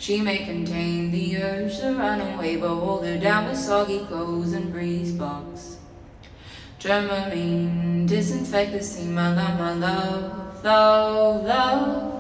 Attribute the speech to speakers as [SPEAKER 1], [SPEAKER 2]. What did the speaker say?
[SPEAKER 1] She may contain the urge to run away, but hold her down with soggy clothes and breeze box. Dramamine, disinfect the scene, my love, love, love.